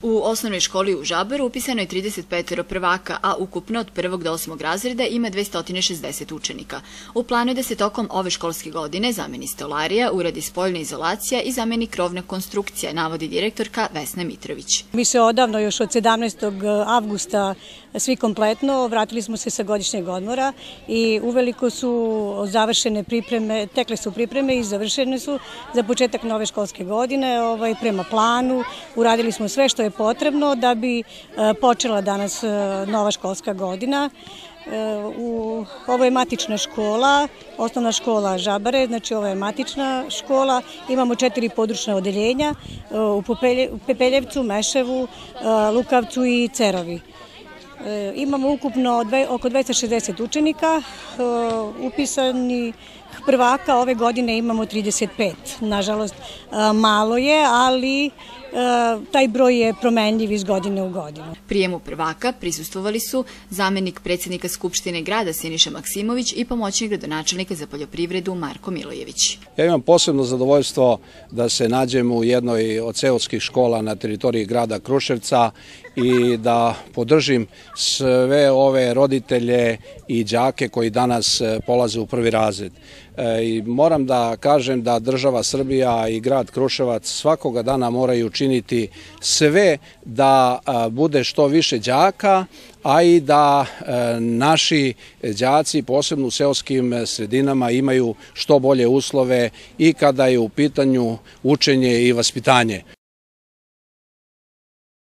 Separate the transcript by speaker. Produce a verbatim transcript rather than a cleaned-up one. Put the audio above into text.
Speaker 1: U osnovnoj školi u Žabaru upisano je trideset pet prvaka, a ukupno od prvog do osmog razreda ima dvesta šezdeset učenika. U planu je da se tokom ove školske godine zameni stolarija, uradi spoljna izolacija i zameni krovna konstrukcija, navodi direktorka Vesna Mitrović.
Speaker 2: Mi se odavno, još od sedamnaestog avgusta, svi kompletno vratili smo se sa godišnjeg odmora i uveliko su završene pripreme, tekle su pripreme i završene su za početak nove školske godine prema planu. Uradili smo sve što je potrebno da bi počela danas nova školska godina. Ovo je matična škola, osnovna škola Žabare, znači ovo je matična škola. Imamo četiri područna odeljenja u Pepeljevcu, Meševu, Lukavcu i Cerovi. Imamo ukupno oko dvesta šezdeset učenika, upisanih prvaka ove godine imamo trideset pet. Nažalost, malo je, ali taj broj je promenljiv iz godine u godinu.
Speaker 1: Prijemu prvaka prisustvovali su zamenik predsjednika Skupštine grada Siniša Maksimović i pomoćnik gradonačelnika za poljoprivredu Marko Milojević.
Speaker 3: Ja imam posebno zadovoljstvo da se nađem u jednoj od seoskih škola na teritoriji grada Kruševca i da podržim sve ove roditelje i đake koji danas polaze u prvi razred. I moram da kažem da država Srbija i grad Kruševac svakoga dana moraju učiniti sve da bude što više đaka, a i da naši đaci, posebno u seoskim sredinama, imaju što bolje uslove i kada je u pitanju učenje i vaspitanje.